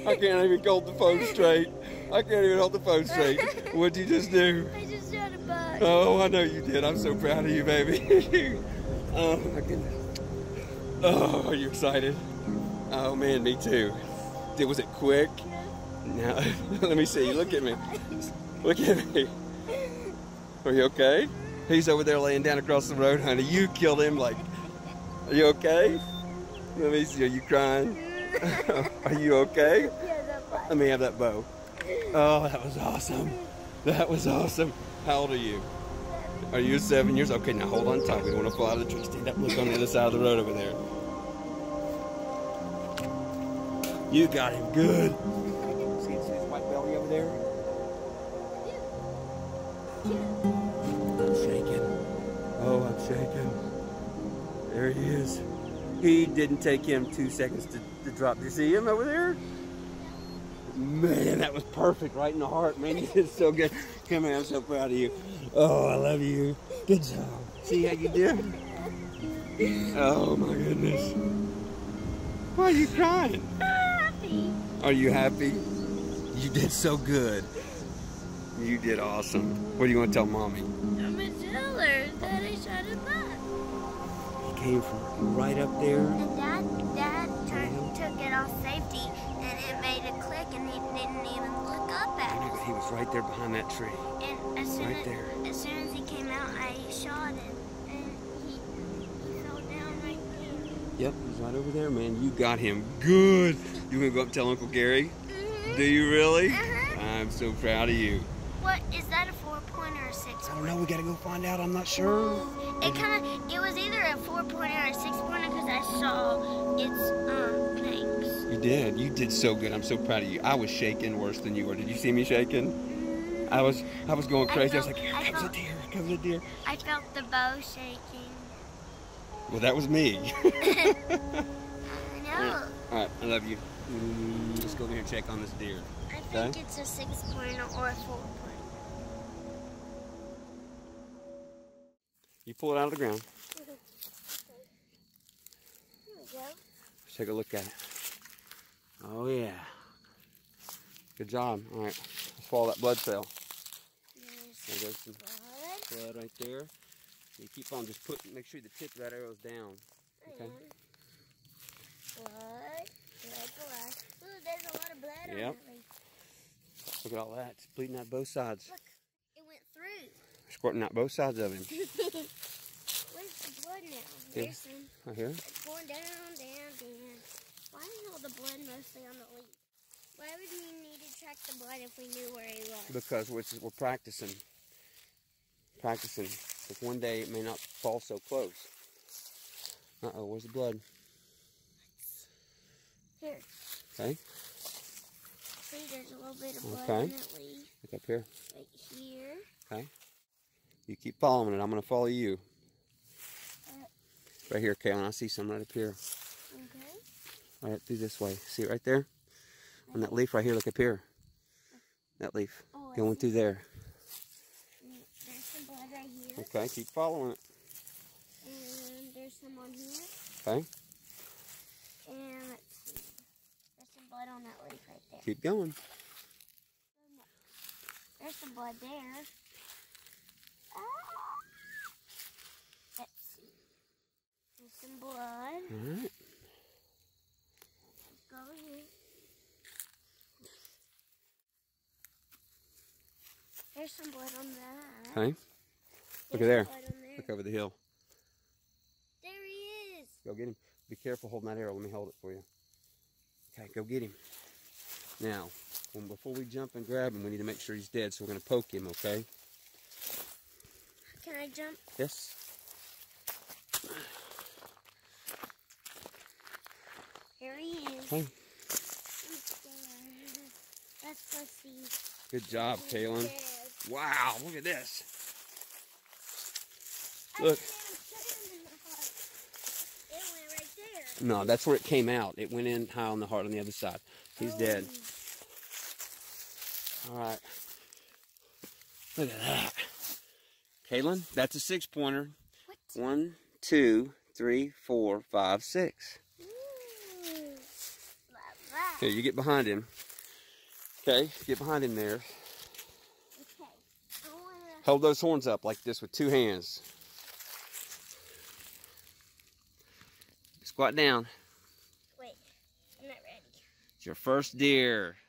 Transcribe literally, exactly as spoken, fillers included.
I can't even hold the phone straight. I can't even hold the phone straight. What'd you just do? I just shot a bug. Oh, I know you did. I'm so proud of you, baby. Oh, my goodness. Oh, are you excited? Oh, man, me too. Did, was it quick? Now, let me see. Look at me. Look at me. Are you okay? He's over there laying down across the road, honey. You killed him like, are you okay? Let me see. Are you crying? Are you okay? Let me have that bow. Oh, that was awesome. That was awesome. How old are you? Are you seven years? Okay, now hold on tight. We don't want to fall out of the tree. Stand up. Look on the other side of the road over there. You got him good. See, see his white belly over there? I'm shaking. Oh, I'm shaking. There he is. He didn't take him two seconds to, to drop. Did you see him over there? Man, that was perfect, right in the heart. Man, you did so good. Come here, I'm so proud of you. Oh, I love you. Good job. See how you did? Oh, my goodness. Why are you crying? Happy. Are you happy? You did so good. You did awesome. What do you want to tell Mommy? I'm a jeweler that I shot a bug. He came from right up there. And Dad, Dad turned, took it off safety, and it made a click, and he didn't even look up at us. He was right there behind that tree. And as soon, Right as, there. as soon as he came out, I shot him, and he, he fell down right there. Yep, he's right over there, man. You got him good. You gonna go up and tell Uncle Gary? Mm-hmm. Do you really? Uh-huh. I'm so proud of you. What, is that a four-pointer or a six-pointer? I don't know. We gotta go find out. I'm not sure. It kind of, it was either a four-pointer or a six-pointer because I saw its um legs. You did. You did so good. I'm so proud of you. I was shaking worse than you were. Did you see me shaking? I was. I was going crazy. I, felt, was like, here I comes felt, a deer. Here comes a deer. I felt the bow shaking. Well, that was me. I know. All right. I love you. Mm, let's go over here and check on this deer. I think Okay? it's a six-pointer or a four-pointer. You pull it out of the ground. Okay. Here we go. Let's take a look at it. Oh yeah. Good job. All right. Let's follow that blood trail. There's There goes some blood. blood right there. You keep on. Just put. Make sure the tip of that arrow is down. Okay. Blood. Blood, blood. Ooh, there's a lot of blood on Yep. that leaf. Look at all that. It's bleeding out both sides. Look, it went through. Squirting out both sides of him. Where's the blood now? There's some. Right here. It's going down, down, down. Why is all the blood mostly on the leaf? Why would we need to track the blood if we knew where he was? Because we're, we're practicing. Practicing. If one day it may not fall so close. Uh-oh, where's the blood? Here. Okay. See, there's a little bit of blood Okay. on that leaf. Look up here. Right here. Okay. You keep following it. I'm going to follow you. Uh, Right here, Caylen. I see some right up here. okay. Right through this way. See it right there? On that leaf right here. Look up here. That leaf. Oh, I Going see. through there. There's some blood right here. Okay, keep following it. And there's some on here. Okay. And let's see. There's some blood on that leaf right there. Keep going. There's some blood there. Ah. Let's see. There's some blood. All right. Let's go over here. There's some blood on that. Okay. Look There's at there. blood on there. Look over the hill. There he is. Go get him. Be careful holding that arrow. Let me hold it for you. Okay, go get him. Now, when, before we jump and grab him, we need to make sure he's dead, so we're going to poke him, okay? Can I jump? Yes. Here he is. Okay. Let's go see. Good job, Caylen. Dead. Wow, look at this. I Look. didn't even put him in the heart. It went right there. No, that's where it came out. It went in high on the heart on the other side. He's Oh. dead. All right. Look at that. Caylen, that's a six pointer. What? One, two, three, four, five, six. Ooh. Like that. Here, you get behind him. Okay, get behind him there. Okay. I wanna... Hold those horns up like this with two hands. Squat down. Wait, I'm not ready. It's your first deer.